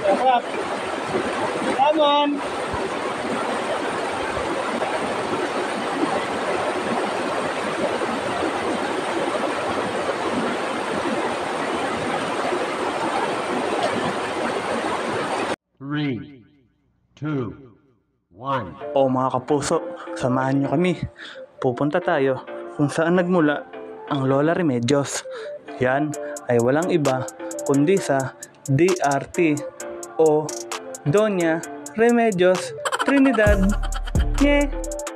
Sarap. Come on. Three, two, one. O mga kapuso, samahan nyo kami. Pupunta tayo kung saan nagmula ang Lola Remedios. Yan ay walang iba kundi sa DRT o Doña Remedios Trinidad. Nye!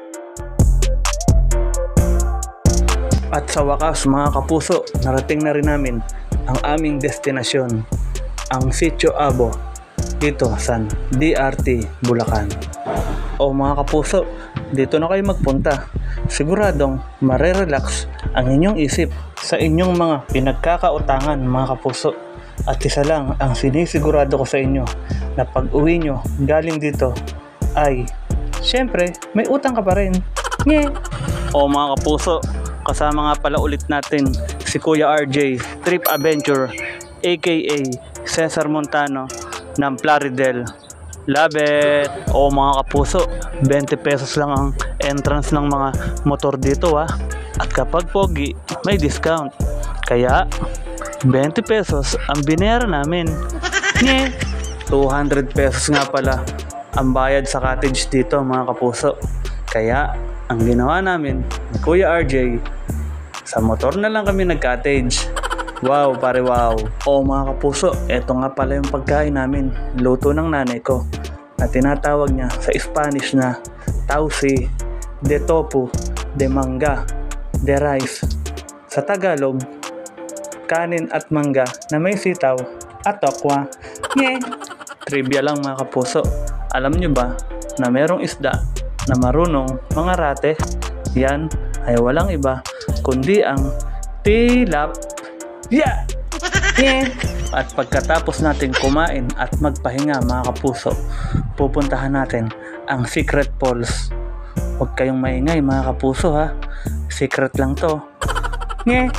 At sa wakas mga kapuso, narating na rin namin ang aming destinasyon, ang Sitio Abo, dito sa DRT, Bulacan. O mga kapuso, dito na kayo magpunta. Siguradong marerelax ang inyong isip sa inyong mga pinagkakautangan mga kapuso. At isa lang ang sinisigurado ko sa inyo, na pag uwi nyo galing dito ay syempre may utang ka pa rin. Nye! O mga kapuso, kasama nga pala ulit natin si Kuya RJ Trip Adventure aka Cesar Montano ng Plaridel. Labet! O mga kapuso, 20 pesos lang ang entrance ng mga motor dito ha. At kapag pogi, may discount. Kaya 20 pesos ang binayaran namin. Nye! 200 pesos nga pala ang bayad sa cottage dito mga kapuso. Kaya ang ginawa namin ni Kuya RJ, sa motor na lang kami nag-cottage. Wow, pare wow. O mga kapuso, eto nga pala yung pagkain namin. Luto ng nanay ko na tinatawag niya sa Spanish na tausi, de tofu, de mangga, de rice. Sa Tagalog, kanin at mangga na may sitaw at tokwa. Nye! Trivia lang mga kapuso. Alam nyo ba na merong isda na marunong mga rate? Yan ay walang iba kundi ang tilap. Yeah! Yeah! At pagkatapos natin kumain at magpahinga mga kapuso, pupuntahan natin ang Secret Falls. Huwag kayong maingay mga kapuso ha. Secret lang to. Yeah!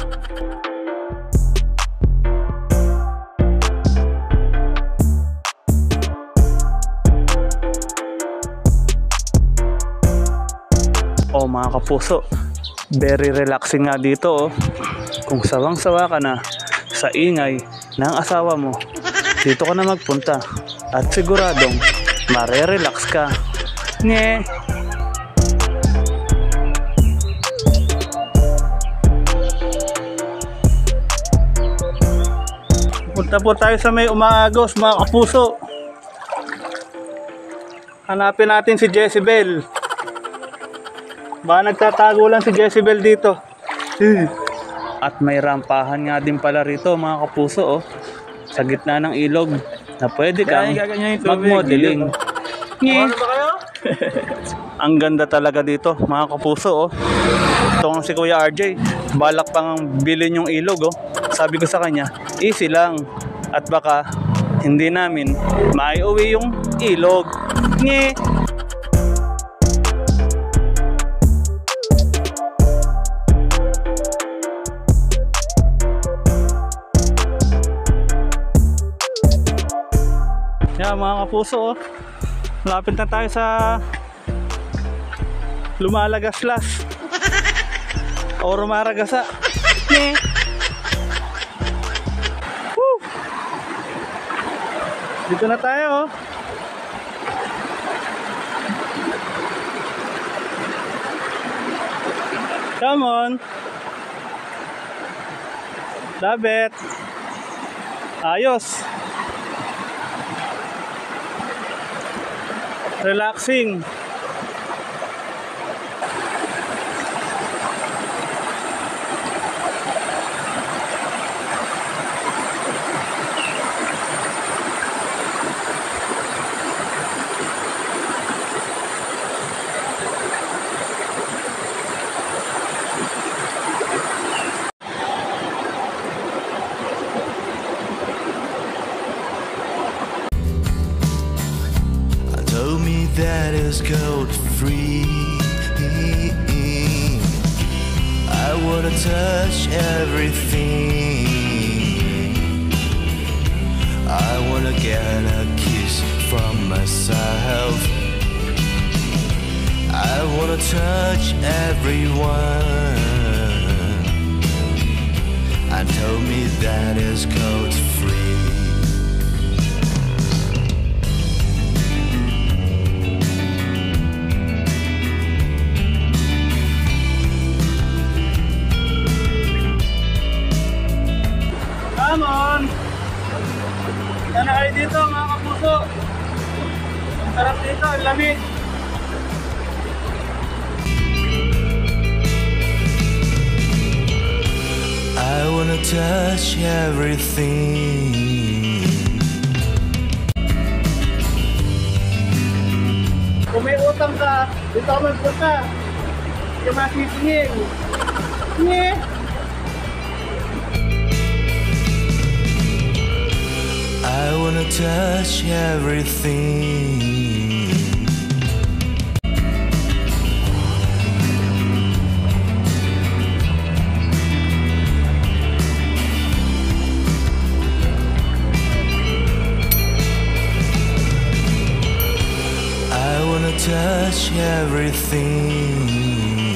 O mga kapuso, very relaxing nga dito oh. Kung sawang-sawa ka na sa ingay ng asawa mo, dito ka na magpunta at siguradong mare-relax ka. Nye! Punta po tayo sa may Umaagos mga kapuso. Hanapin natin si Jezebel. Baka nagtatago lang si Jezebel dito. At may rampahan nga din pala rito mga kapuso oh, sa gitna ng ilog na pwede kang mag-modeling. Ang ganda talaga dito mga kapuso oh. Ito ang si Kuya RJ, balak pang bilhin yung ilog oh. Sabi ko sa kanya, easy lang at baka hindi namin maiuwi yung ilog. Nye! Yeah, mga kapuso oh. Malapit na tayo sa Lumalagaslas o Rumaragasa. Yeah. Woo! Dito na tayo oh. Come on. Labet. Ayos. Relaxing. That is gold free. I wanna touch everything. I wanna get a kiss from myself. I wanna touch everyone and told me that is code free. Come on! Sana kayo dito mga kapuso. Ang sarap dito, ang lamig. I wanna touch everything. Kung may utang ka, dito ka magpunta. Hindi ka masisingin. Yeah. I wanna touch everything. I wanna touch everything.